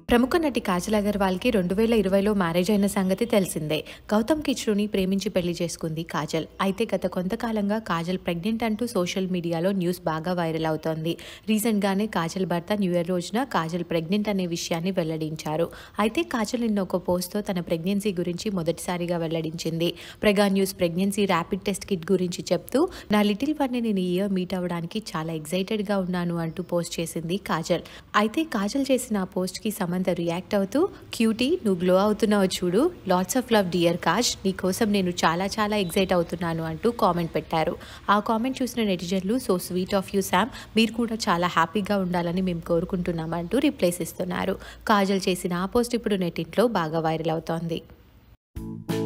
ప్రముఖ నటి కాజల్ అగర్వాల్కి 2020లో మ్యారేజ్ అయిన సంగతి తెలిసిందే. గౌతమ్ కిచ్లుని ప్రేమించి పెళ్లి చేసుకుంది కాజల్. అయితే గత కొంతకాలంగా కాజల్ ప్రెగ్నెంట్ అంటూ సోషల్ మీడియాలో న్యూస్ బాగా వైరల్ అవుతోంది. రీసెంట్గానే కాజల్ భర్త న్యూ ఇయర్ రోజున కాజల్ ప్రెగ్నెంట్ అనే విషయాన్ని వెల్లడించారు. అయితే కాజల్ నిన్న ఒక పోస్ట్తో తన ప్రెగ్నెన్సీ గురించి మొదటిసారిగా వెల్లడించింది. Prega news pregnancy rapid test kit గురించి చెప్తూ, నా లిటిల్ వన్ని నేను ఈ ఇయర్ మీట్ అవ్వడానికి చాలా ఎక్సైటెడ్గా ఉన్నాను అంటూ పోస్ట్ చేసింది కాజల్. అయితే కాజల్ చేసిన ఆ పోస్ట్కి సమంత రియాక్ట్ అవుతూ, క్యూటీ నువ్వు గ్లో అవుతున్నావు చూడు, lots of love dear Kaj, నీ కోసం నేను చాలా చాలా ఎక్సైట్ అవుతున్నాను అంటూ కామెంట్ పెట్టారు. ఆ కామెంట్ చూసిన నెటిజన్లు so sweet of you Sam, మీరు కూడా చాలా హ్యాపీగా ఉండాలని మేము కోరుకుంటున్నామంటూ రిప్లైస్ ఇస్తున్నారు. కాజల్ చేసిన ఆ పోస్ట్ ఇప్పుడు నెట్టింట్లో బాగా వైరల్ అవుతోంది.